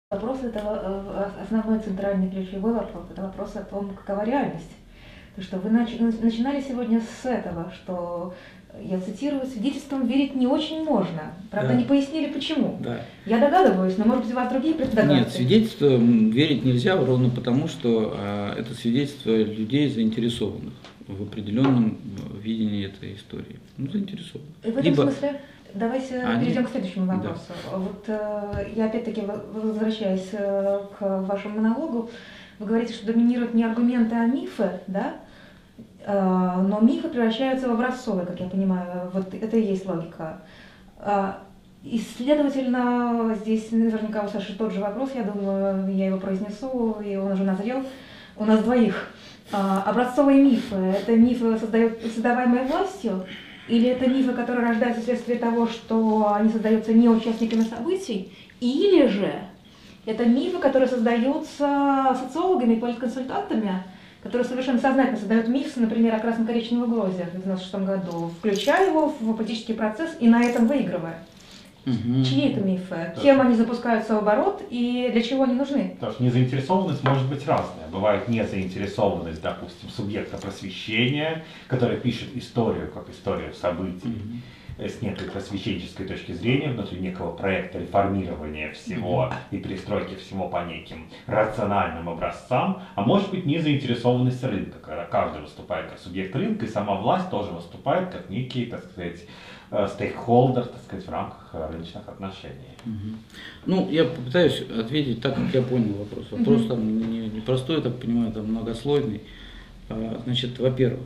Вопрос этого, основной центральный ключевой вопрос, это вопрос о том, какова реальность. То, что вы начинали сегодня с этого, что, я цитирую, свидетельствам верить не очень можно. Правда, Да. не пояснили, почему. Да. Я догадываюсь, но, может быть, у вас другие преддогадки? Нет, свидетельствам верить нельзя ровно потому, что это свидетельство людей, заинтересованных в определенном видении этой истории. Ну, заинтересованных. И в этом смысле давайте перейдем к следующему вопросу. Да. Вот я опять-таки возвращаюсь к вашему монологу. Вы говорите, что доминируют не аргументы, а мифы, да? Но мифы превращаются в образцовые, как я понимаю. Вот это и есть логика. И, следовательно, здесь наверняка у Саши тот же вопрос, я думаю, я его произнесу, и он уже назрел. У нас двоих. Образцовые мифы – это мифы, создаваемые властью, или это мифы, которые рождаются вследствие того, что они создаются не участниками событий, или же это мифы, которые создаются социологами и политконсультантами, которые совершенно сознательно создают миф, например, о красно-коричневой угрозе в 1996 году, включая его в политический процесс и на этом выигрывая. Чьи это мифы? Кем они запускаются в оборот и для чего они нужны? Потому что незаинтересованность может быть разная. Бывает незаинтересованность, допустим, субъекта просвещения, который пишет историю как историю событий с некой просвещенческой точки зрения, внутри некого проекта реформирования всего и перестройки всего по неким рациональным образцам, а может быть незаинтересованность рынка, когда каждый выступает как субъект рынка, и сама власть тоже выступает как некий, так сказать, стейкхолдер, так сказать, в рамках рыночных отношений. Ну, я попытаюсь ответить так, как я понял вопрос. Вопрос там не простой, я так понимаю, там многослойный. Значит, во-первых,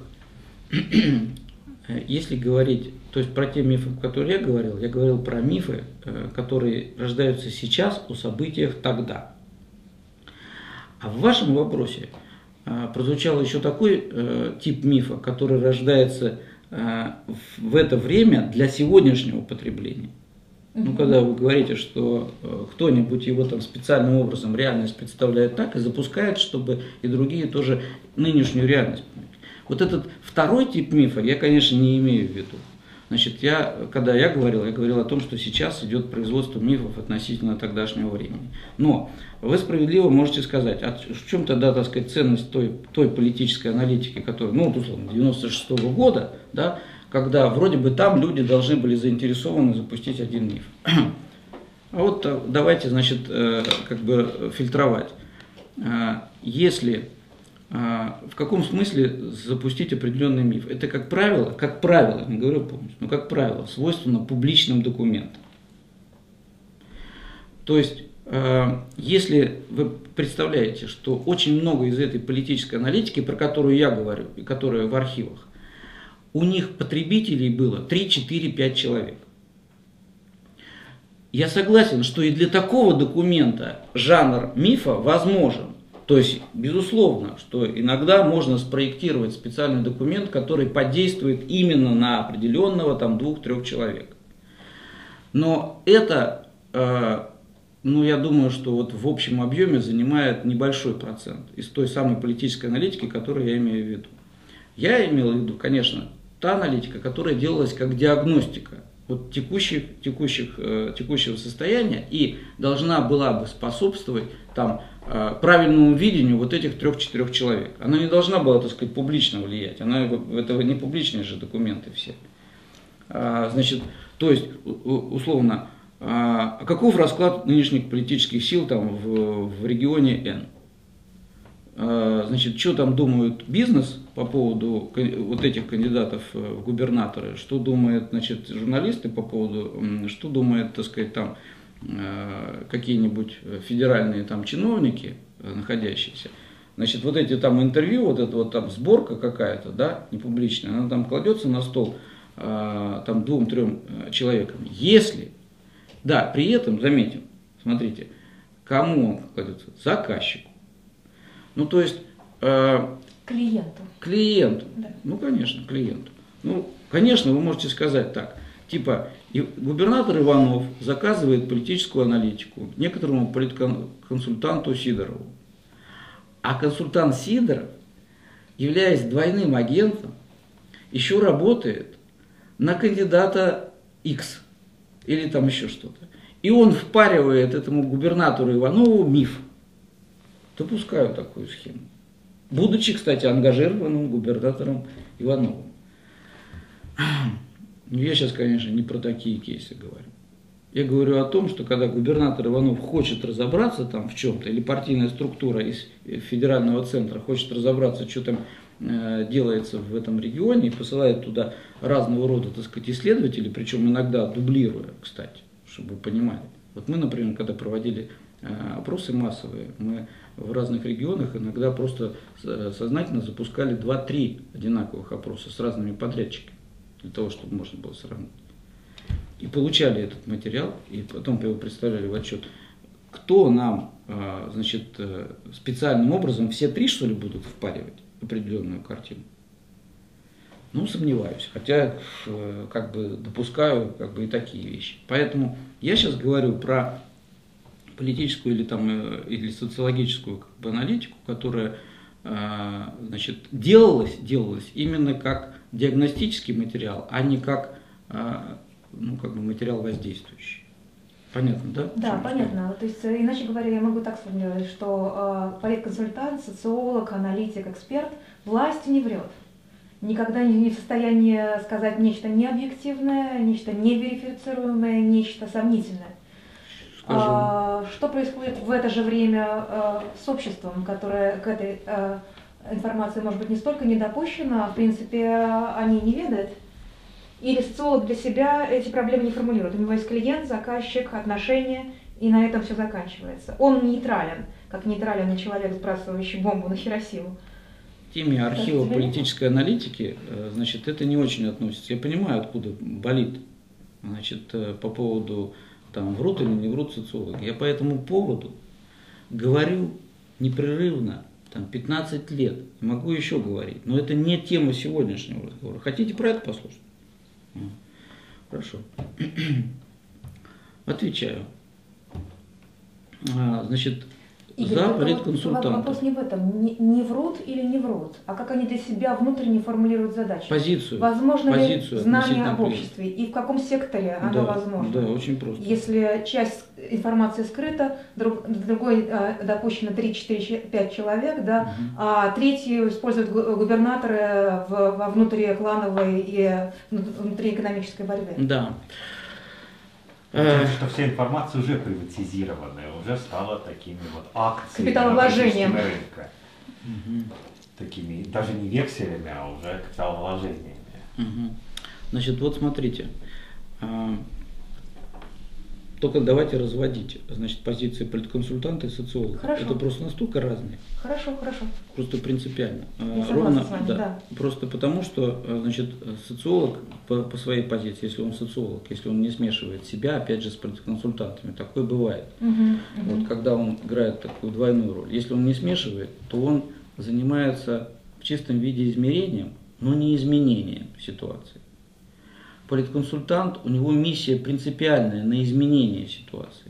если говорить, то есть про те мифы, которые я говорил про мифы, которые рождаются сейчас о событиях тогда. А в вашем вопросе прозвучал еще такой тип мифа, который рождается в это время для сегодняшнего потребления. Ну, когда вы говорите, что кто-нибудь его там специальным образом реальность представляет так и запускает, чтобы и другие тоже нынешнюю реальность поняли. Вот этот второй тип мифа я, конечно, не имею в виду. Значит, когда я говорил о том, что сейчас идет производство мифов относительно тогдашнего времени. Но вы справедливо можете сказать, а в чем тогда, так сказать, ценность той политической аналитики, которая, ну, условно, 96-го года, да, когда вроде бы там люди должны были заинтересованы запустить один миф. А вот давайте, значит, как бы фильтровать. Если в каком смысле запустить определенный миф? Это, как правило, не говорю полностью, но как правило, свойственно публичным документам. То есть, если вы представляете, что очень много из этой политической аналитики, про которую я говорю, и которая в архивах, у них потребителей было 3, 4, 5 человек. Я согласен, что и для такого документа жанр мифа возможен. То есть, безусловно, что иногда можно спроектировать специальный документ, который подействует именно на определенного там 2-3 человек. Но это, ну, я думаю, что вот в общем объеме занимает небольшой процент из той самой политической аналитики, которую я имею в виду. Я имел в виду, конечно, та аналитика, которая делалась как диагностика вот текущего состояния и должна была бы способствовать там правильному видению вот этих 3-4 человек. Она не должна была, так сказать, публично влиять. Это не публичные же документы все. Значит, то есть, условно, каков расклад нынешних политических сил там в регионе N? Значит, что там думают бизнес по поводу вот этих кандидатов в губернаторы, что думают, значит, журналисты по поводу, что думают, так сказать, там какие-нибудь федеральные там чиновники, находящиеся. Значит, вот эти там интервью, вот эта вот там сборка какая-то, да, непубличная, она там кладется на стол там 2-3 человекам. Если, да, при этом, заметим, смотрите, кому он кладется? Заказчику. Ну, то есть Клиенту. Клиенту. Да. Ну, конечно, клиенту. Ну, конечно, вы можете сказать так. Типа, губернатор Иванов заказывает политическую аналитику некоторому политконсультанту Сидорову. А консультант Сидоров, являясь двойным агентом, еще работает на кандидата X или там еще что-то. И он впаривает этому губернатору Иванову миф. Допускаю такую схему. Будучи, кстати, ангажированным губернатором Ивановым. Я сейчас, конечно, не про такие кейсы говорю. Я говорю о том, что когда губернатор Иванов хочет разобраться там в чем-то, или партийная структура из федерального центра хочет разобраться, что там делается в этом регионе, и посылает туда разного рода, так сказать, исследователей, причем иногда дублируя, кстати, чтобы вы понимали. Вот мы, например, когда проводили опросы массовые, мы в разных регионах иногда просто сознательно запускали 2-3 одинаковых опроса с разными подрядчиками, для того, чтобы можно было сравнить. И получали этот материал, и потом его представляли в отчет. Кто нам, значит, специальным образом все 3, что ли, будут впаривать определенную картину? Ну, сомневаюсь, хотя как бы допускаю как бы и такие вещи. Поэтому я сейчас говорю про политическую или, там, или социологическую как бы аналитику, которая, значит, делалась именно как диагностический материал, а не как, ну, как бы материал воздействующий. Понятно, да? Да, понятно. То есть, иначе говоря, я могу так сформулировать, что политконсультант, социолог, аналитик, эксперт властью не врет. Никогда не в состоянии сказать нечто необъективное, нечто неверифицируемое, нечто сомнительное. Что происходит в это же время с обществом, которое к этой информации, может быть, не столько не допущено, а в принципе о ней не ведает? Или социолог для себя эти проблемы не формулирует? У него есть клиент, заказчик, отношения, и на этом все заканчивается. Он нейтрален, как нейтрален человек, сбрасывающий бомбу на Хиросиму. В теме архива политической аналитики, значит, это не очень относится. Я понимаю, откуда болит, значит, по поводу, там, врут или не врут социологи. Я по этому поводу говорю непрерывно, там, 15 лет. Могу еще говорить, но это не тема сегодняшнего разговора. Хотите про это послушать? Хорошо. Отвечаю. Значит, Игорь, за политконсультанта. Вопрос не в этом, не врут или не врут, а как они для себя внутренне формулируют задачу. Позицию. Возможно ли знание об клиента. обществе и в каком секторе оно возможно? Да, очень просто. Если часть информации скрыта, другой допущено 3-4-5 человек, да, а третью используют губернаторы во внутриклановой и внутриэкономической борьбе. Да. Что вся информация уже приватизированная, уже стала такими вот акциями капиталовложением рынка. Такими, даже не векселями, а уже капиталовложениями. Значит, вот смотрите. Только давайте разводить, значит, позиции политконсультанта и социолога. Хорошо. Это просто настолько разные. Хорошо. Просто принципиально. Я согласна с вами, да. Просто потому, что, значит, социолог по своей позиции, если он социолог, если он не смешивает себя, опять же, с политконсультантами, такое бывает. Вот когда он играет такую двойную роль. Если он не смешивает, то он занимается в чистом виде измерением, но не изменением ситуации. Политконсультант, у него миссия принципиальная на изменение ситуации.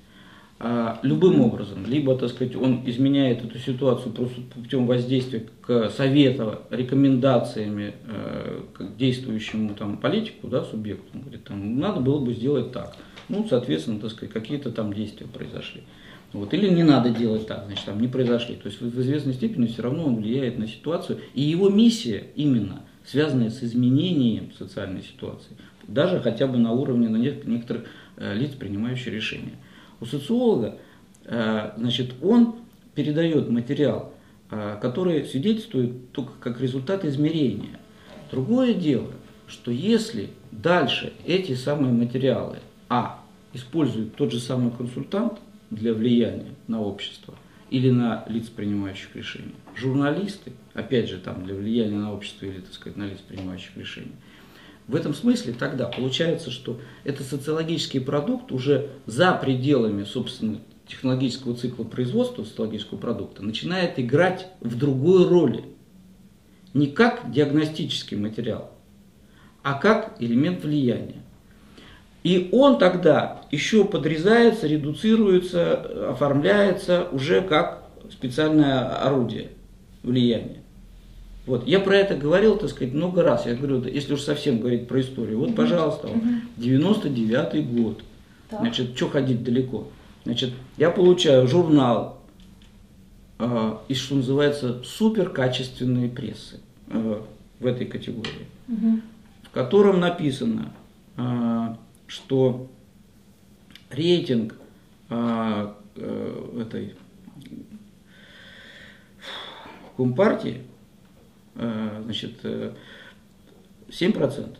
Любым образом, либо, так сказать, он изменяет эту ситуацию просто путем воздействия к совету, рекомендациями к действующему там политику, да, субъекту. Он говорит, там, надо было бы сделать так. Ну, соответственно, так сказать, какие-то там действия произошли. Вот. Или не надо делать так, значит, там не произошли. То есть в известной степени все равно он влияет на ситуацию. И его миссия именно связанная с изменением социальной ситуации, даже хотя бы на уровне некоторых лиц, принимающих решения. У социолога, значит, он передает материал, который свидетельствует только как результат измерения. Другое дело, что если дальше эти самые материалы, использует тот же самый консультант для влияния на общество или на лиц, принимающих решения, журналисты, опять же, там, для влияния на общество или, так сказать, на лиц, принимающих решения. В этом смысле тогда получается, что это социологический продукт уже за пределами, собственно, технологического цикла производства социологического продукта начинает играть в другой роли. Не как диагностический материал, а как элемент влияния. И он тогда еще подрезается, редуцируется, оформляется уже как специальное орудие влияния. Вот. Я про это говорил, так сказать, много раз. Я говорю, если уж совсем говорить про историю, вот, пожалуйста, 99-й год. Так. Значит, что ходить далеко? Значит, я получаю журнал из, что называется, суперкачественной прессы в этой категории, в котором написано, что рейтинг этой Компартии, значит, 7%.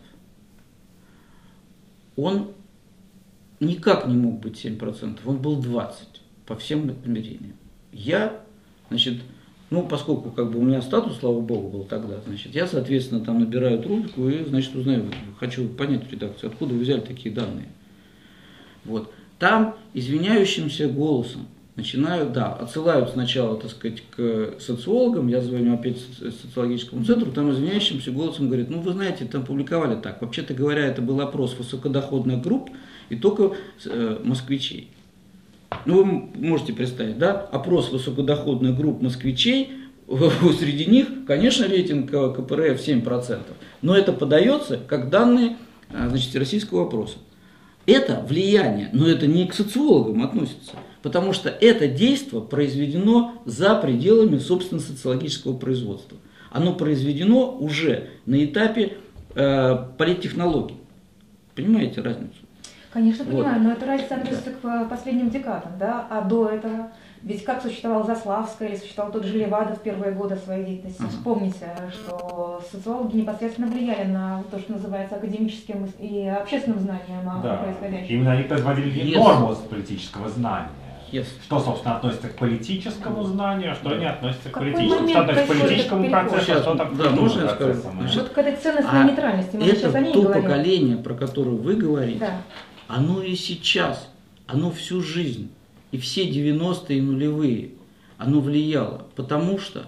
Он никак не мог быть 7%, он был 20% по всем измерениям. Я, значит, ну, поскольку как бы у меня статус, слава богу, был тогда, значит, я, соответственно, там набираю трубку и, значит, узнаю, хочу понять в редакцию, откуда вы взяли такие данные. Вот. Там извиняющимся голосом начинают, да, отсылают сначала, так сказать, к социологам, я звоню опять социологическому центру, там извиняющимся голосом говорит, ну, вы знаете, там публиковали так, вообще-то говоря, это был опрос высокодоходных групп и только москвичей. Ну, вы можете представить, да, опрос высокодоходных групп москвичей, среди них, конечно, рейтинг КПРФ 7%, но это подается как данные, значит, российского опроса. Это влияние, но это не к социологам относится, потому что это действие произведено за пределами, собственно, социологического производства. Оно произведено уже на этапе политтехнологий. Понимаете разницу? Конечно, понимаю, Вот. но эта разница относится к последним декадам, да, а до этого, ведь как существовала Заславская или существовал тот же Левада в первые годы своей деятельности, вспомните, что социологи непосредственно влияли на то, что называется академическим и общественным знанием о Да. происходящем. Именно они производили Yes. норму политического знания. Yes. Что, собственно, относится к политическому знанию, а что не относится к Какой политическому. момент Что относится к происходит политическому этот переход? процессу, а что так к Да, можно культурным я скажу? процессам. Значит, Вот к этой ценностной нейтральности, мы сейчас о это ней то говорим. поколение, про которое вы говорите, Да. оно и сейчас, оно всю жизнь, и все 90-е и нулевые, оно влияло, потому что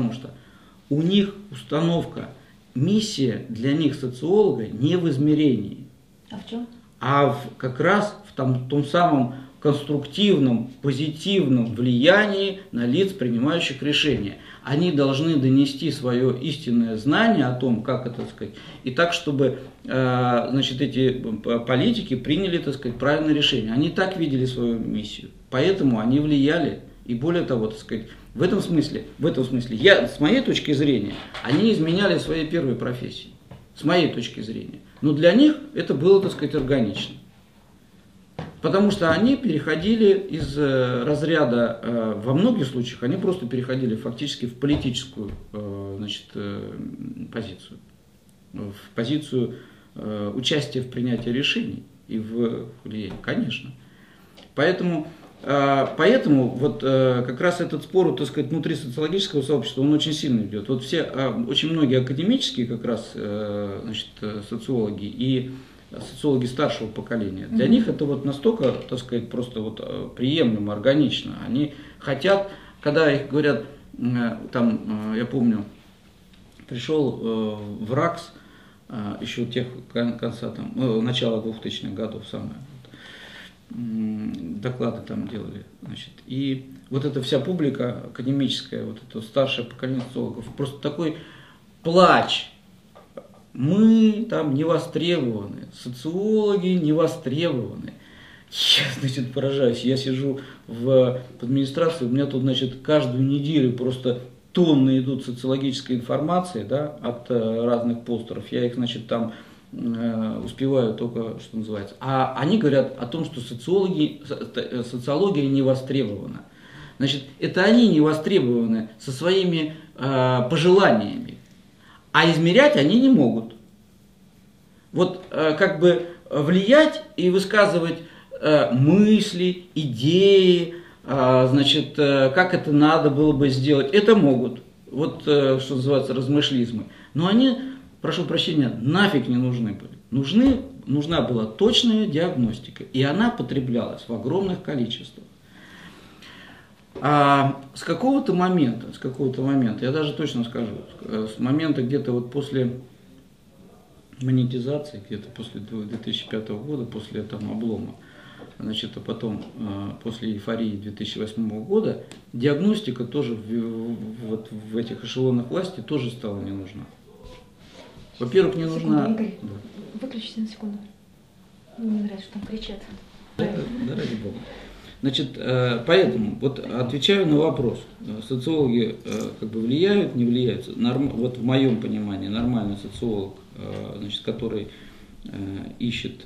у них установка, миссия для них социолога не в измерении, А в чем? а как раз в том самом конструктивном, позитивном влиянии на лиц, принимающих решения. Они должны донести свое истинное знание о том, как это, так сказать, и так, чтобы, значит, эти политики приняли, так сказать, правильное решение. Они так видели свою миссию, поэтому они влияли, и более того, так сказать, в этом смысле, с моей точки зрения, они изменяли своей первой профессии, с моей точки зрения. Но для них это было, так сказать, органично. Потому что они переходили из разряда, во многих случаях, они просто переходили фактически в политическую, значит, позицию. В позицию участия в принятии решений и в влиянии, конечно. Поэтому вот как раз этот спор, так сказать, внутри социологического сообщества, он очень сильно идет. Вот все, очень многие академические как раз, значит, социологи и социологи старшего поколения, для них это вот настолько, так сказать, просто вот приемлемо, органично. Они хотят, когда их говорят, там, я помню, пришел в РАКС, еще тех конца, там, начала 2000-х годов самое, доклады там делали, значит, и вот эта вся публика академическая, вот это старшее поколение социологов, просто такой плач. Мы там не востребованы, социологи не востребованы. Я, значит, поражаюсь, я сижу в администрации, у меня тут, значит, каждую неделю просто тонны идут социологической информации, да, от разных постеров. Я их, значит, там успеваю только, что называется. А они говорят о том, что социология не востребована. Значит, это они не востребованы со своими пожеланиями. А измерять они не могут. Вот как бы влиять и высказывать мысли, идеи, значит, как это надо было бы сделать, это могут. Вот что называется размышлизмы. Но они, прошу прощения, нафиг не нужны были. Нужна была точная диагностика, и она потреблялась в огромных количествах. А с какого-то момента, я даже точно скажу, с момента где-то вот после монетизации, где-то после 2005 года, после там облома, значит, а потом после эйфории 2008 года, диагностика тоже вот в этих эшелонах власти тоже стала не нужна. Во-первых, не нужна... Игорь, Да. выключите на секунду. Мне не нравится, что там кричат. Да, ради бога. Значит, поэтому, вот отвечаю на вопрос, социологи как бы влияют, не влияют. Вот в моем понимании нормальный социолог, значит, который ищет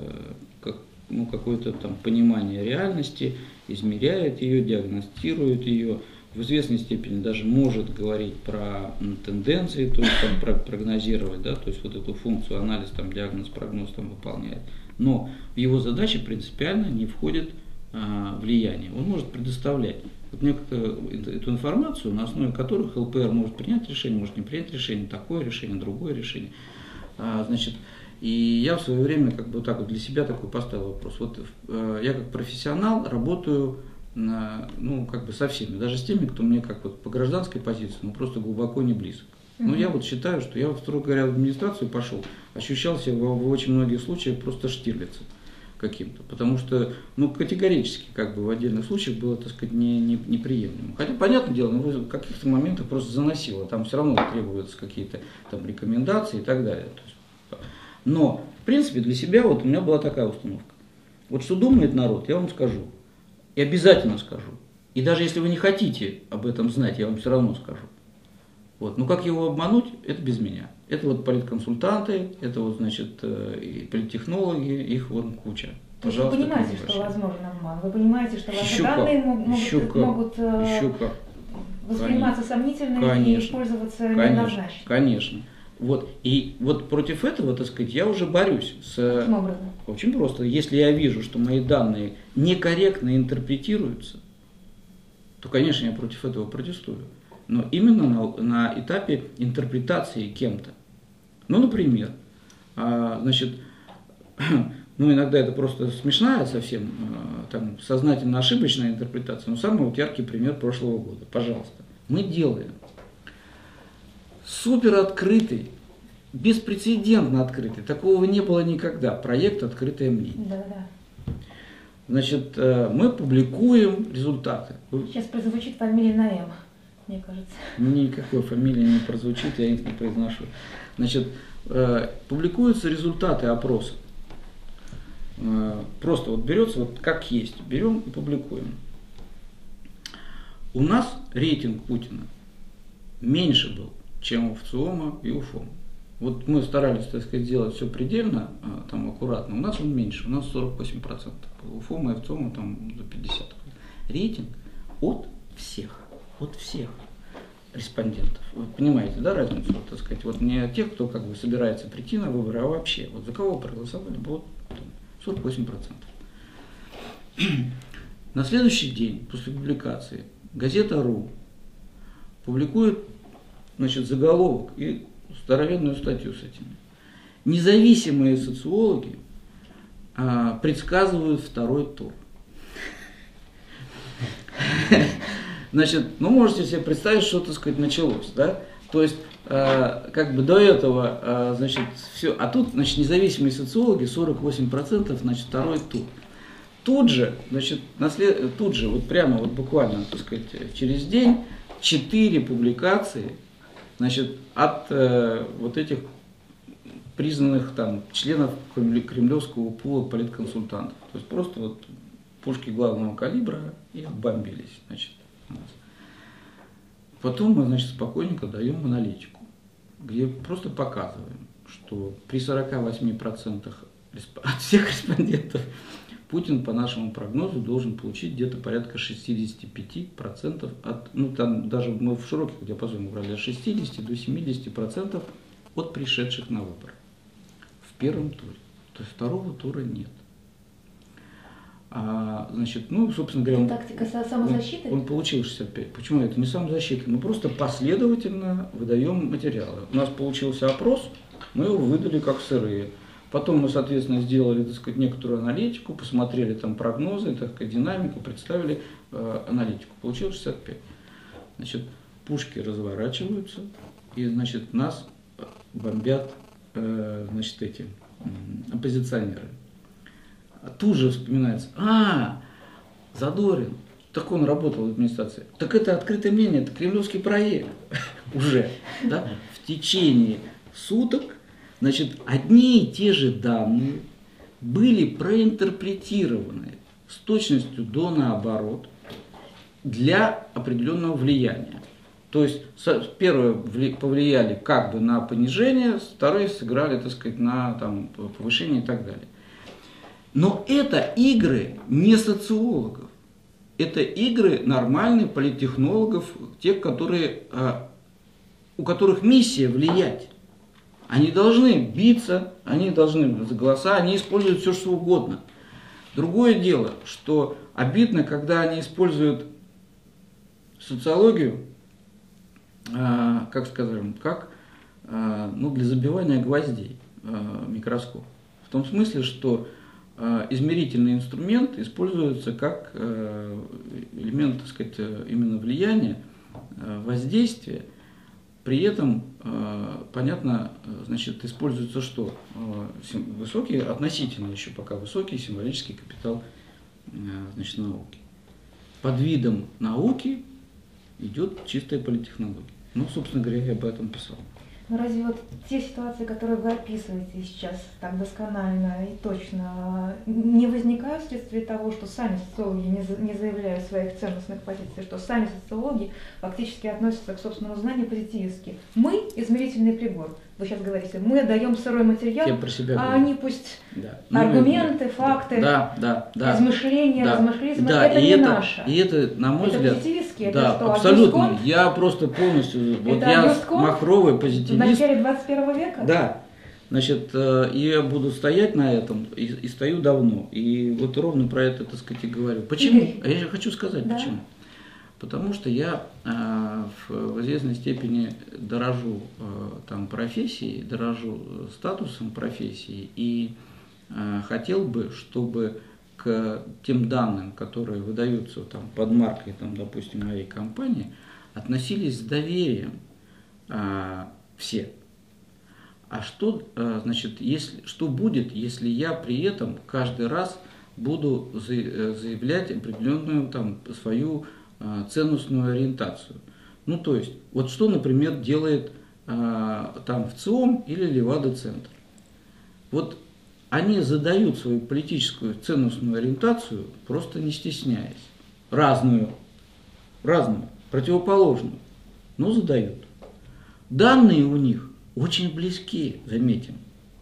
какое-то там понимание реальности, измеряет ее, диагностирует ее, в известной степени даже может говорить про тенденции, то есть там прогнозировать, да, то есть вот эту функцию анализ, там, диагноз, прогноз там выполняет. Но в его задачи принципиально не входит влияние. Он может предоставлять вот эту информацию, на основе которых ЛПР может принять решение, может не принять решение, такое решение, другое решение. Значит, и я в свое время как бы вот так вот для себя такой поставил вопрос. Вот я как профессионал работаю как бы со всеми, даже с теми, кто мне как вот по гражданской позиции, просто глубоко не близок. Но я вот считаю, что я, вот, строго говоря, в администрацию пошел, ощущал себя в очень многих случаях просто Штирлицем каким-то, потому что, категорически, как бы в отдельных случаях было, так сказать, неприемлемо. Хотя, понятное дело, в каких-то моментах просто заносило, там все равно требуются какие-то там рекомендации и так далее. То есть, но, в принципе, для себя вот у меня была такая установка. Вот что думает народ, я вам скажу, и обязательно скажу. И даже если вы не хотите об этом знать, я вам все равно скажу. Вот. Но как его обмануть, это без меня. Это вот политконсультанты, это вот, значит, и политтехнологи, их вот куча. Пожалуйста, вы понимаете, что возможен обман? Вы понимаете, что ваши данные могут восприниматься сомнительно и использоваться неоднозначно? Конечно. Вот. И вот против этого, так сказать, я уже борюсь. Каким образом? Очень просто. Если я вижу, что мои данные некорректно интерпретируются, то, конечно, я против этого протестую. Но именно на этапе интерпретации кем-то. Например, значит, иногда это просто смешная совсем, там, сознательно ошибочная интерпретация, но самый вот яркий пример прошлого года. Пожалуйста. Мы делаем супер открытый, беспрецедентно открытый, такого не было никогда, проект «Открытое мнение». Да. Значит, мы публикуем результаты. Сейчас прозвучит фамилия на «М», мне кажется. Никакой фамилии не прозвучит, я их не произношу. Значит, публикуются результаты опроса. Просто вот берется вот как есть, берем и публикуем. У нас рейтинг Путина меньше был, чем у ВЦИОМа и у ФОМа. Вот мы старались, так сказать, сделать все предельно, там, аккуратно. У нас он меньше, у нас 48%. У ФОМа и ВЦИОМа там до 50%. Рейтинг от всех респондентов. Вы понимаете, да, разницу, вот, так сказать, вот не тех, кто как бы собирается прийти на выборы, а вообще, вот за кого проголосовали, вот 48%. На следующий день после публикации газета «Ру» публикует, значит, заголовок и здоровенную статью с этими. Независимые социологи предсказывают второй тур. Значит, можете себе представить, что, так сказать, началось, да? То есть, как бы до этого, значит, все, а тут, значит, независимые социологи, 48%, значит, второй тур. Тут же, значит, вот прямо, вот буквально, так сказать, через день 4 публикации, значит, от вот этих признанных там членов кремлевского пула политконсультантов. То есть просто вот пушки главного калибра и бомбились, значит, у нас. Потом мы, значит, спокойненько даем аналитику, где просто показываем, что при 48% от всех респондентов Путин, по нашему прогнозу, должен получить где-то порядка 65% от, там даже мы в широких диапазонах брали от 60 до 70% от пришедших на выборы в первом туре. То есть второго тура нет. Значит, собственно говоря, тактика самозащиты? Он получил 65. Почему это не самозащита? Мы просто последовательно выдаем материалы. У нас получился опрос, мы его выдали как сырые. Потом мы, соответственно, сделали, так сказать, некоторую аналитику, посмотрели там прогнозы, так сказать, динамику, представили аналитику. Получилось 65. Значит, пушки разворачиваются, и, значит, нас бомбят, значит, эти оппозиционеры. Тут же вспоминается, Задорин, так он работал в администрации. Так это «Открытое мнение», это кремлевский проект уже, да, в течение суток. Значит, одни и те же данные были проинтерпретированы с точностью до наоборот для определенного влияния. То есть первые повлияли как бы на понижение, вторые сыграли, так сказать, на там, повышение и так далее. Но это игры не социологов. Это игры нормальных политтехнологов, тех, которые, у которых миссия влиять. Они должны биться, они должны за голоса, они используют все, что угодно. Другое дело, что обидно, когда они используют социологию, как скажем, для забивания гвоздей микроскоп. В том смысле, что измерительный инструмент используется как элемент, так сказать, именно влияния, воздействия. При этом, понятно, значит, используется что? Высокий, относительно еще пока высокий символический капитал, значит, науки. Под видом науки идет чистая политтехнология. Ну, собственно говоря, я об этом писал. Но разве вот те ситуации, которые вы описываете сейчас так досконально и точно, не возникают вследствие того, что сами социологи не заявляют своих ценностных позиций, что сами социологи фактически относятся к собственному знанию позитивистски? Мы – измерительный прибор. Вы сейчас говорите, мы даем сырой материал, они пусть аргументы, факты, измышления, размышления, это не наше. И это, на мой взгляд, позитивистски, да, это что, абсолютно. Агюст Конт? Я просто полностью, вот я махровый позитивист. В начале 21 века? Да. Значит, я буду стоять на этом и стою давно. И вот ровно про это, так сказать, и говорю. Почему? А я же хочу сказать, почему. Потому что я в известной степени дорожу там, профессией, дорожу статусом профессии и хотел бы, чтобы к тем данным, которые выдаются там, под маркой, там, допустим, моей компании, относились с доверием все. А что, значит, что будет, если я при этом каждый раз буду заявлять определенную там, свою ценностную ориентацию? Ну, то есть, вот что, например, делает там ВЦИОМ или Левада-центр? Вот они задают свою политическую ценностную ориентацию, просто не стесняясь. Разную, противоположную, но задают. Данные у них очень близки, заметим.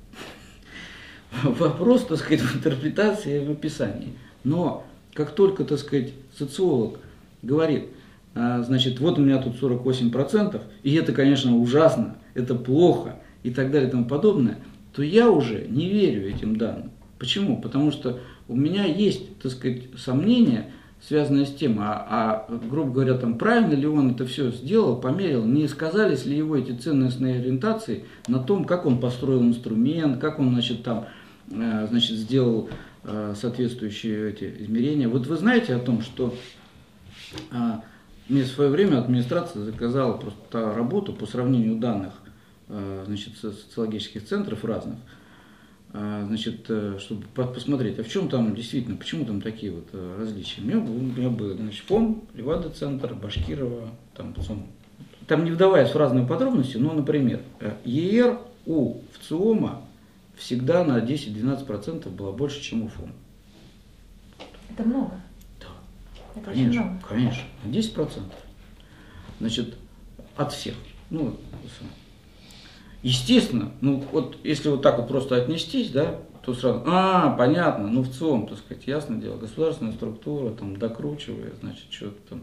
Вопрос, так сказать, в интерпретации и в описании. Но как только, так сказать, социолог говорит, значит, вот у меня тут 48%, и это, конечно, ужасно, это плохо и так далее и тому подобное, то я уже не верю этим данным. Почему? Потому что у меня есть, так сказать, сомнения, связанные с тем, грубо говоря, там, правильно ли он это все сделал, померил, не сказались ли его эти ценностные ориентации на том, как он построил инструмент, как он, значит, там, значит, сделал соответствующие эти измерения. Вот вы знаете о том, что мне в свое время администрация заказала просто работу по сравнению данных, значит, социологических центров разных, значит, чтобы посмотреть, а в чем там действительно, почему там такие вот различия. У меня был, значит, ФОМ, Левада-центр, Башкирова, там не вдаваясь в разные подробности, но, например, ЕР у ВЦИОМа всегда на 10-12% было больше, чем у ФОМа. Это много. Да. Конечно, конечно, 10%. Значит, от всех. Ну, естественно, ну вот если вот так вот просто отнестись, да, то сразу, понятно, ну ВЦИОМ, так сказать, ясное дело, государственная структура, там, докручивает, значит, что-то там,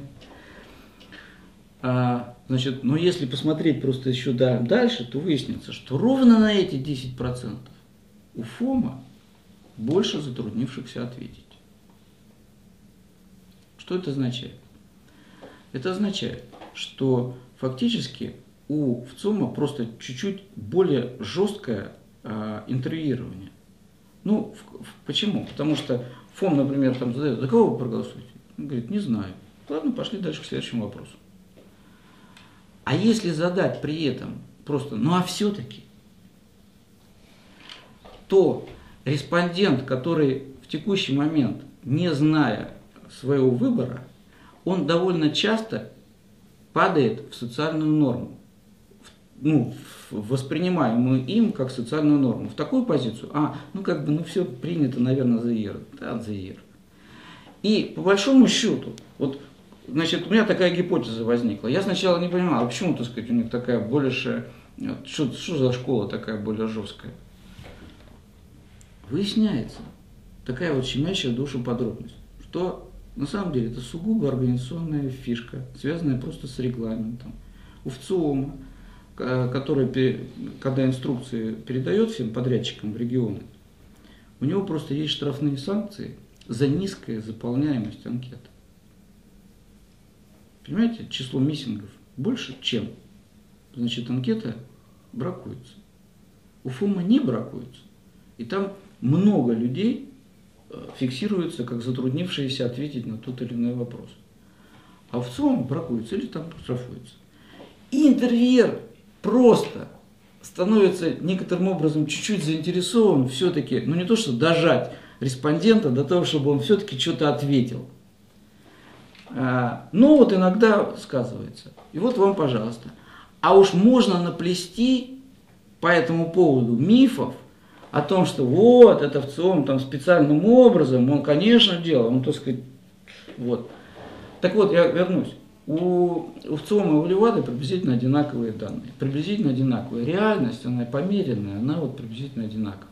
конечно. Значит, но если посмотреть просто еще дальше, то выяснится, что ровно на эти 10% у ФОМа больше затруднившихся ответить. Что это означает? Это означает, что фактически у ВЦИОМа просто чуть-чуть более жесткое интервьюирование. Ну, почему? Потому что ФОМ, например, там задает, за кого вы проголосуете? Он говорит, не знаю. Ладно, пошли дальше к следующему вопросу. А если задать при этом просто, ну а все-таки, то респондент, который в текущий момент, не зная своего выбора, он довольно часто падает в социальную норму. ну, воспринимаемую им как социальную норму, в такую позицию, все принято, наверное, ЗИР, да, ЗИР. И по большому счету, вот, значит, у меня такая гипотеза возникла. Я сначала не понимал, а почему, так сказать, у них такая большая, что за школа такая более жесткая? Выясняется, такая вот щемящая душу подробность, что на самом деле это сугубо организационная фишка, связанная просто с регламентом. У ВЦИОМа, который, когда инструкции передает всем подрядчикам в регионы, у него просто есть штрафные санкции за низкую заполняемость анкет. Понимаете, число миссингов больше, чем, значит, анкета бракуется. У ФОМа не бракуется. И там много людей фиксируются как затруднившиеся ответить на тот или иной вопрос. А в ЦИОМ бракуется или там штрафуется. И интервьюер просто становится некоторым образом чуть-чуть заинтересован все-таки, ну не то что дожать респондента до того, чтобы он все-таки что-то ответил. Но вот иногда сказывается. И вот вам, пожалуйста. А уж можно наплести по этому поводу мифов о том, что вот, это в ЦИОМ там специальным образом, он, конечно, делал, он, так сказать, вот. Так вот, я вернусь. У ВЦИОМа и у Левады приблизительно одинаковые данные. Приблизительно одинаковая. Реальность, она померенная, она вот приблизительно одинаковая.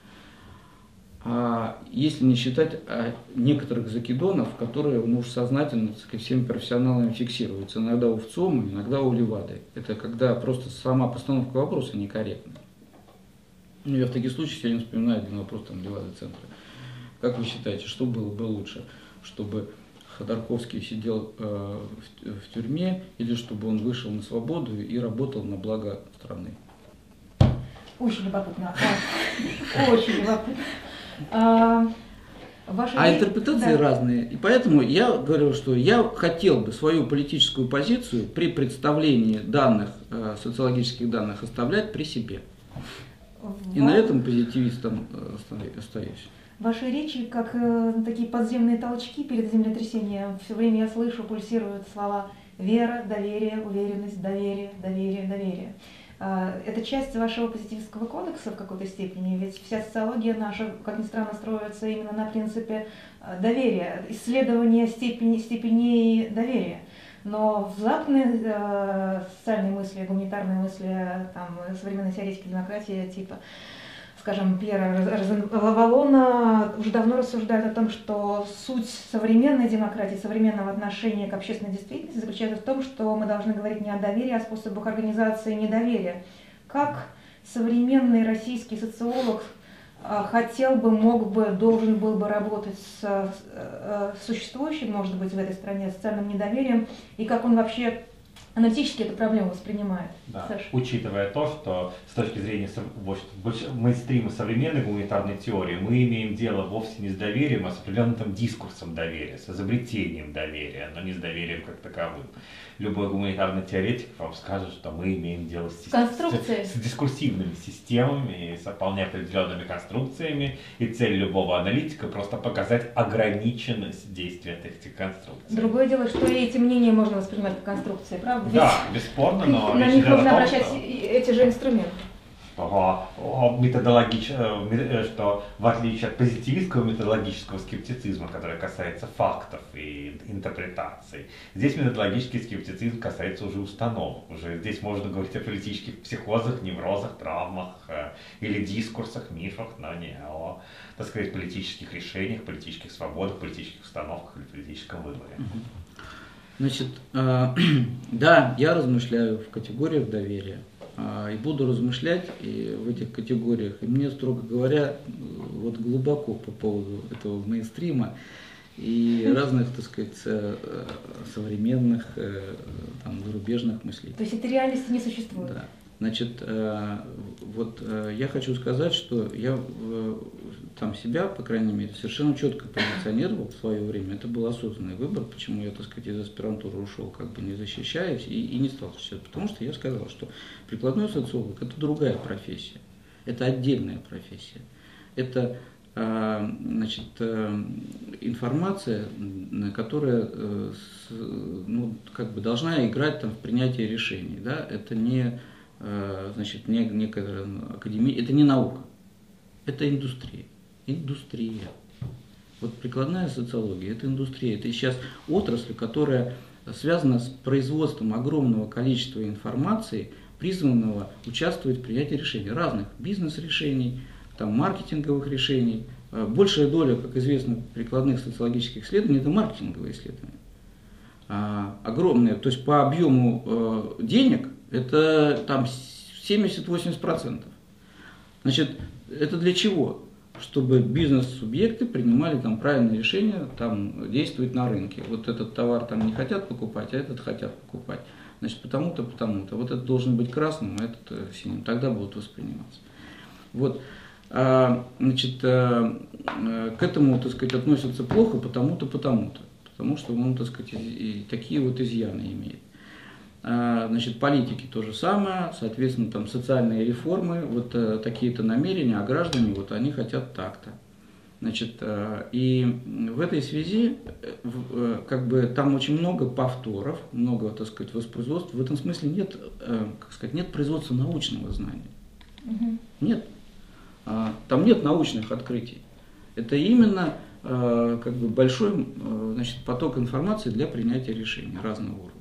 Если не считать некоторых закидонов, которые уж сознательно, так сказать, всеми профессионалами фиксируются. Иногда у ВЦИОМа, иногда у Левады. Это когда просто сама постановка вопроса некорректна. Ну, я в таких случаях сегодня вспоминаю один вопрос там Левады-центра. Как вы считаете, что было бы лучше? Чтобы Ходорковский сидел в тюрьме или чтобы он вышел на свободу и работал на благо страны? Очень любопытно. Очень любопытно. Интерпретации разные. И поэтому я говорю, что я хотел бы свою политическую позицию при представлении данных, социологических данных оставлять при себе. И на этом позитивистом остаюсь. Ваши речи, как такие подземные толчки перед землетрясением, все время я слышу, пульсируют слова вера, доверие, уверенность, доверие, доверие, доверие. Это часть вашего позитивистского кодекса в какой-то степени, ведь вся социология наша, как ни странно, строится именно на принципе доверия, исследования степеней доверия. Но в западной социальной мысли, гуманитарной мысли, там, современной теоретики демократии, типа, скажем, Пьера Розенвалона, уже давно рассуждают о том, что суть современной демократии, современного отношения к общественной действительности заключается в том, что мы должны говорить не о доверии, а о способах организации недоверия. Как современный российский социолог хотел бы, мог бы, должен был бы работать с существующим, может быть, в этой стране социальным недоверием, и как он вообще аналитически эту проблему воспринимает? Да. Саша? Учитывая то, что с точки зрения мейнстрима современной гуманитарной теории мы имеем дело вовсе не с доверием, а с определенным дискурсом доверия, с изобретением доверия, но не с доверием как таковым. Любой гуманитарный теоретик вам скажет, что мы имеем дело с дискурсивными системами, с вполне определенными конструкциями, и цель любого аналитика просто показать ограниченность действия этих конструкций. Другое дело, что и эти мнения можно воспринимать как конструкции, правда? Да, бесспорно, но на них можно обращать эти же инструменты. Что в отличие от позитивистского методологического скептицизма, который касается фактов и интерпретаций, здесь методологический скептицизм касается уже установок. Уже здесь можно говорить о политических психозах, неврозах, травмах или дискурсах, мифах, но не о, так сказать, политических решениях, политических свободах, политических установках или политическом выборе. Значит, да, я размышляю в категориях доверия. И буду размышлять и в этих категориях. И мне, строго говоря, вот глубоко по поводу этого мейнстрима и разных, так сказать, современных, там, зарубежных мыслей. То есть этой реальности не существует? Да. Значит, вот я хочу сказать, что я там себя, по крайней мере, совершенно четко позиционировал в свое время. Это был осознанный выбор, почему я, так сказать, из аспирантуры ушел, как бы не защищаясь и не стал защищать. Потому что я сказал, что прикладной социолог – это другая профессия, это отдельная профессия. Это, значит, информация, которая, ну, как бы должна играть там в принятии решений. Да? Это не значит, некоторая академия, это не наука, это индустрия. Индустрия. Вот прикладная социология – это индустрия. Это сейчас отрасль, которая связана с производством огромного количества информации, призванного участвовать в принятии решений, разных бизнес-решений, там, маркетинговых решений. Большая доля, как известно, прикладных социологических исследований – это маркетинговые исследования. Огромные, то есть по объему денег это там 70-80%. Значит, это для чего? Чтобы бизнес-субъекты принимали там правильные решения, там действовать на рынке. Вот этот товар там не хотят покупать, а этот хотят покупать. Значит, потому-то, потому-то. Вот это должен быть красным, а этот синим. Тогда будут восприниматься. Вот. Значит, к этому, так сказать, относятся плохо, потому-то, потому-то. Потому что он, так сказать, и такие вот изъяны имеет. Значит, политики то же самое, соответственно, там социальные реформы, вот такие-то намерения, а граждане, вот они хотят так-то. Значит, и в этой связи, как бы, там очень много повторов, много, так сказать, воспроизводств. В этом смысле нет, как сказать, нет производства научного знания. Нет. Там нет научных открытий. Это именно как бы большой, значит, поток информации для принятия решений разного рода.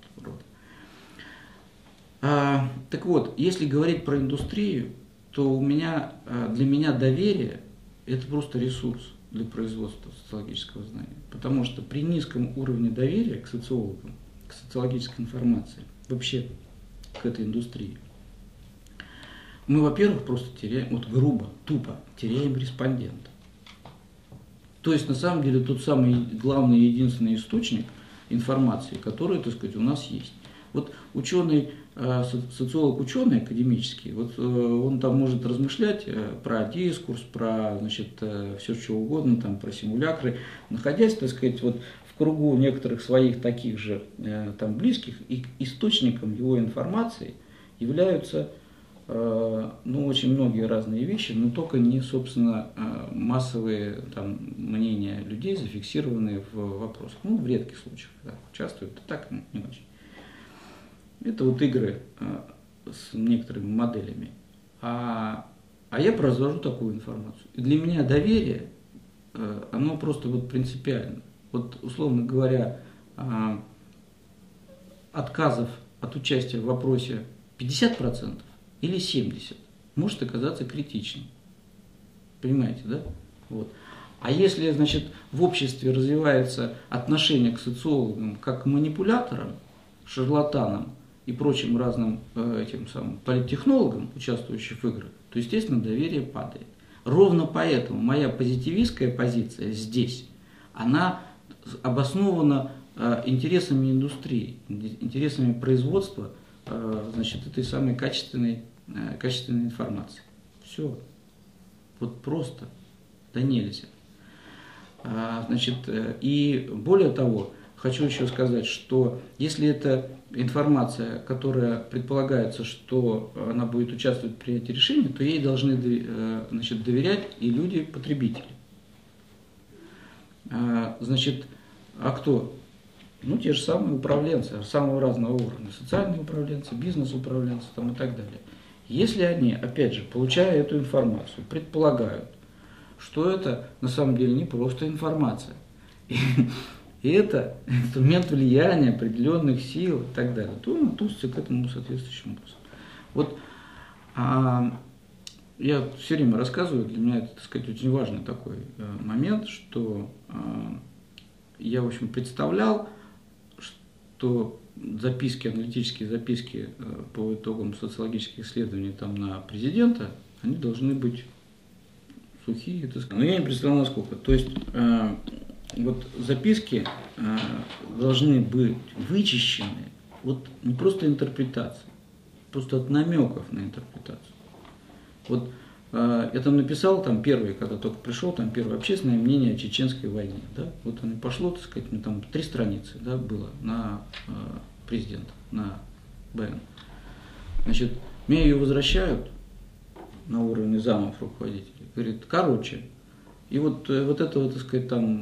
Так вот, если говорить про индустрию, то для меня доверие – это просто ресурс для производства социологического знания. Потому что при низком уровне доверия к социологам, к социологической информации, вообще к этой индустрии, мы, во-первых, просто теряем, вот грубо, тупо теряем респондента. То есть, на самом деле, тот самый главный и единственный источник информации, который, так сказать, у нас есть. Вот ученый, социолог-ученый академический, вот он там может размышлять про дискурс, про, значит, все что угодно, там, про симулякры, находясь, так сказать, вот в кругу некоторых своих таких же там близких, и источником его информации являются очень многие разные вещи, но только не, собственно, массовые там мнения людей, зафиксированные в вопросах. В редких случаях участвуют, так не очень. Это вот игры с некоторыми моделями. А я произвожу такую информацию. И для меня доверие, оно просто вот принципиально. Вот, условно говоря, отказов от участия в вопросе 50% или 70% может оказаться критичным. Понимаете, да? Вот. А если, значит, в обществе развивается отношение к социологам как к манипуляторам, шарлатанам и прочим разным этим самым политтехнологам, участвующим в играх, то, естественно, доверие падает. Ровно поэтому моя позитивистская позиция здесь, она обоснована интересами индустрии, интересами производства, значит, этой самой качественной информации. Все. Вот просто. Да нельзя. Значит, и более того, хочу еще сказать, что если это информация, которая предполагается, что она будет участвовать в принятии решений, то ей должны, значит, доверять и люди-потребители. Значит, а кто? Те же самые управленцы, самого разного уровня, социальные управленцы, бизнес-управленцы там, и так далее. Если они, опять же, получая эту информацию, предполагают, что это на самом деле не просто информация, и это инструмент влияния определенных сил и так далее, то он относится к этому соответствующим образом. Вот я все время рассказываю, для меня это, так сказать, очень важный такой момент, что я, в общем, представлял, что аналитические записки по итогам социологических исследований там, на президента, они должны быть сухие, так сказать. Но я не представлял, насколько. То есть вот записки должны быть вычищены, вот не просто интерпретации, просто от намеков на интерпретацию. Вот я там написал, там первый, когда только пришел, там первое общественное мнение о чеченской войне. Да? Вот оно пошло, так сказать, там 3 страницы, да, было на президента, на БН. Значит, мне ее возвращают на уровне замов руководителей. Говорит, короче, и вот это, вот, так сказать, там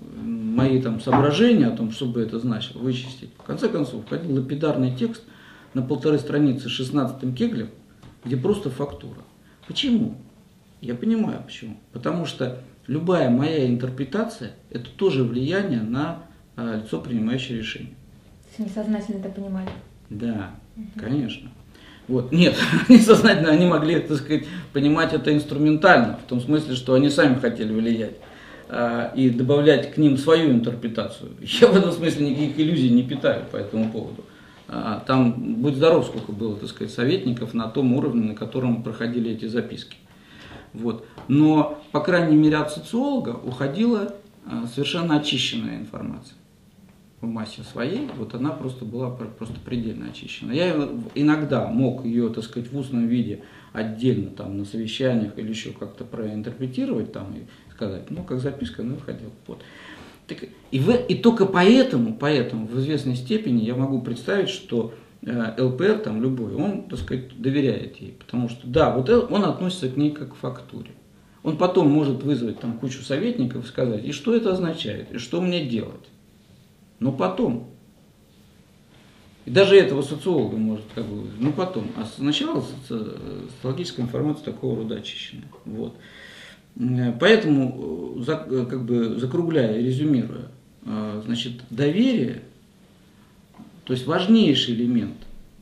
мои там соображения о том, что бы это значило, вычистить. В конце концов, входил лапидарный текст, на 1,5 страницы 16 кеглем, где просто фактура. Почему? Я понимаю почему. Потому что любая моя интерпретация – это тоже влияние на лицо, принимающее решение. Несознательно это понимали. Да, конечно. Вот. Нет, несознательно они могли, так сказать, понимать это инструментально, в том смысле, что они сами хотели влиять и добавлять к ним свою интерпретацию. Я в этом смысле никаких иллюзий не питаю по этому поводу. Там, будь здоров, сколько было, так сказать, советников на том уровне, на котором проходили эти записки. Вот. Но, по крайней мере, от социолога уходила совершенно очищенная информация. В массе своей, вот она просто была просто предельно очищена. Я иногда мог ее, так сказать, в устном виде отдельно там на совещаниях или еще как-то проинтерпретировать там и сказать, ну, как записка, ну, выходил. Вот. И только поэтому в известной степени я могу представить, что ЛПР, там, любой, он, так сказать, доверяет ей, потому что, да, вот он относится к ней как к фактуре. Он потом может вызвать там кучу советников и сказать, и что это означает, и что мне делать. Но потом. И даже этого социолога может как бы, ну потом. А сначала социологическая информация такого рода очищенная. Вот. Поэтому, как бы закругляя и резюмируя, значит, доверие, то есть важнейший элемент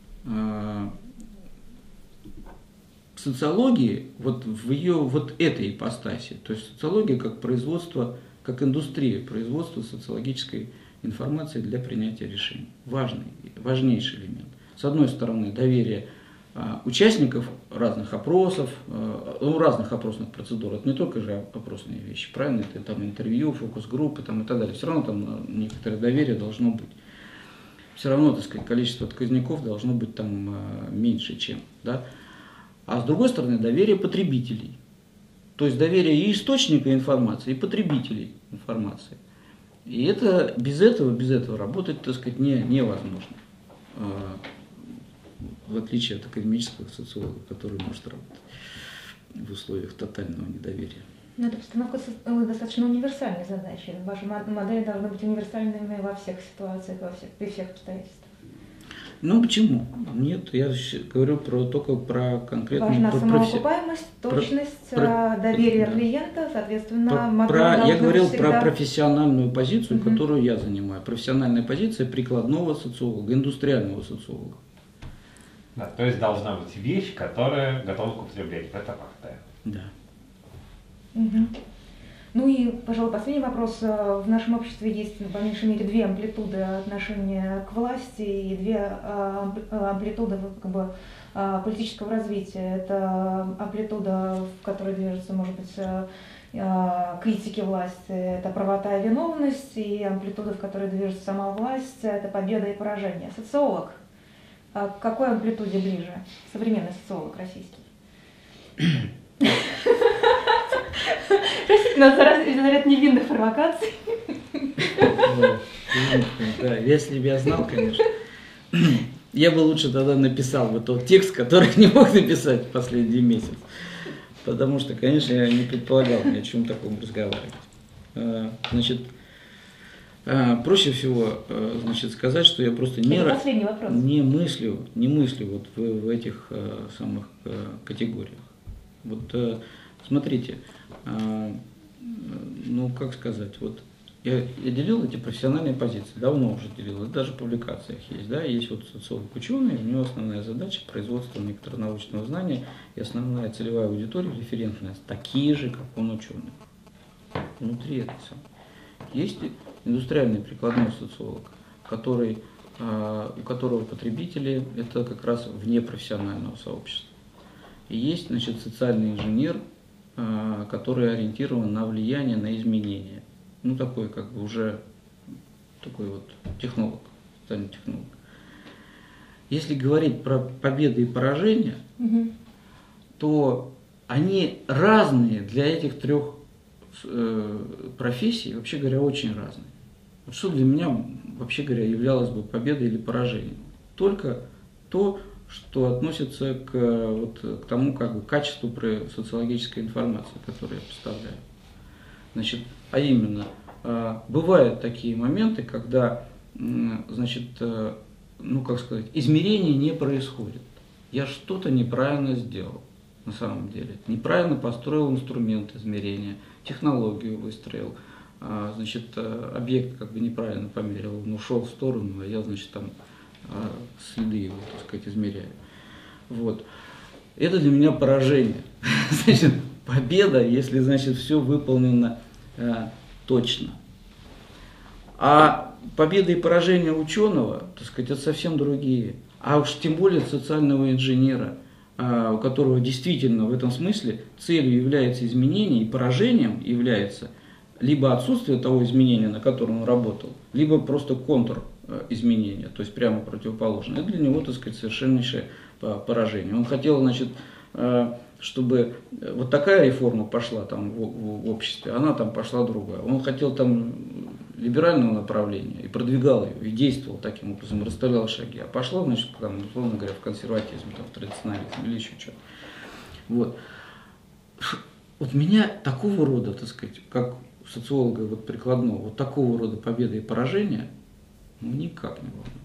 социологии вот в ее вот этой ипостаси, то есть социология как производство, как индустрия производства социологической информации для принятия решений. Важнейший элемент. С одной стороны, доверие участников разных опросов, разных опросных процедур. Это не только же опросные вещи, правильно? Это там интервью, фокус-группы там, и так далее. Все равно там некоторое доверие должно быть. Все равно, так сказать, количество отказников должно быть там меньше, чем. Да? А с другой стороны, доверие потребителей. То есть доверие и источника информации, и потребителей информации. И это без этого работать, так сказать, невозможно. В отличие от академического социолога, который может работать в условиях тотального недоверия. Но эта постановка достаточно универсальной задачи. Ваши модели должны быть универсальными во всех ситуациях, при всех обстоятельствах. Ну почему? Нет, я говорю только про конкретную... Важна самоокупаемость, точность, доверие клиента, соответственно, я говорил про профессиональную позицию, которую я занимаю. Профессиональная позиция прикладного социолога, индустриального социолога. Да, то есть должна быть вещь, которая готова к употреблению. Это факт. Да. Угу. Ну и, пожалуй, последний вопрос. В нашем обществе есть, по меньшей мере, две амплитуды отношения к власти и две амплитуды как бы, политического развития. Это амплитуда, в которой движется, может быть, критики власти, это правота и виновность, и амплитуда, в которой движется сама власть, это победа и поражение. Социолог. К какой амплитуде ближе? Современный социолог российский. Простите нас за ряд невинных провокаций. Да, если бы я знал, конечно. Я бы лучше тогда написал бы тот текст, который не мог написать в последний месяц. Потому что, конечно, я не предполагал ни о чем таком разговаривать. Значит, проще всего, значит, сказать, что я просто не мыслю вот в этих самых категориях. Вот смотрите, ну как сказать, вот я делил эти профессиональные позиции, давно уже делил, это даже в публикациях есть, да, есть вот социолог-ученый, у него основная задача производство некоторого научного знания и основная целевая аудитория, референтная, такие же, как он ученый. Внутри этой самой. Есть индустриальный прикладной социолог, у которого потребители это как раз вне профессионального сообщества. И есть, значит, социальный инженер, который ориентирован на влияние, на изменения. Ну, такой как бы уже такой вот технолог, социальный технолог. Если говорить про победы и поражения, то они разные для этих трех профессий, вообще говоря, очень разные. Вот что для меня, вообще говоря, являлось бы победой или поражением? Только то, что относится к тому как бы, качеству социологической информации, которую я поставляю. Значит, а именно, бывают такие моменты, когда, значит, ну как сказать, измерения не происходит. Я что-то неправильно сделал, на самом деле. Неправильно построил инструмент измерения, технологию выстроил. Значит, объект как бы неправильно померил, он ушел в сторону, а я, значит, там следы его, так сказать, измеряю. Вот. Это для меня поражение. Значит, победа, если, значит, все выполнено точно. А победа и поражение ученого, так сказать, это совсем другие. А уж тем более социального инженера, у которого действительно в этом смысле целью является изменение и поражением является либо отсутствие того изменения, на котором он работал, либо просто контур изменения, то есть прямо противоположное. Это для него, так сказать, совершеннейшее поражение. Он хотел, значит, чтобы вот такая реформа пошла там в обществе, она там пошла другая. Он хотел там либерального направления и продвигал ее, и действовал таким образом, расставлял шаги. А пошло, значит, там, условно говоря, в консерватизм, там, в традиционализм или еще что-то. Вот. Вот меня такого рода, так сказать, как социолога вот прикладного, вот такого рода победы и поражения, ну, никак не волнует.